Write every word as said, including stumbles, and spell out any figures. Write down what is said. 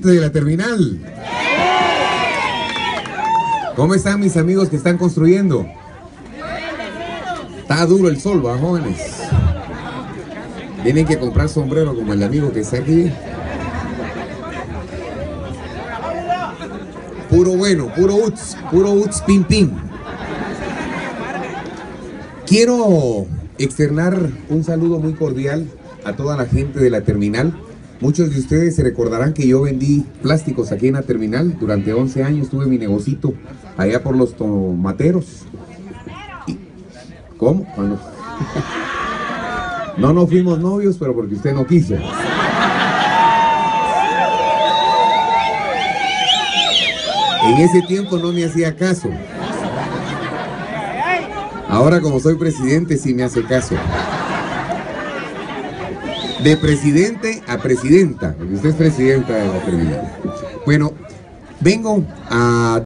gente de la terminal. ¿Cómo están mis amigos que están construyendo? Está duro el sol, ¿va, jóvenes? Tienen que comprar sombrero como el amigo que está aquí. Puro bueno, puro uts, puro uts pim pim. Quiero externar un saludo muy cordial a toda la gente de la terminal. Muchos de ustedes se recordarán que yo vendí plásticos aquí en la terminal. Durante once años tuve mi negocito allá por los tomateros. Y, ¿cómo? Cuando... No, no fuimos novios, pero porque usted no quiso. En ese tiempo no me hacía caso. Ahora, como soy presidente, sí me hace caso. De presidente a presidenta, porque usted es presidenta de la terminal. Bueno, vengo a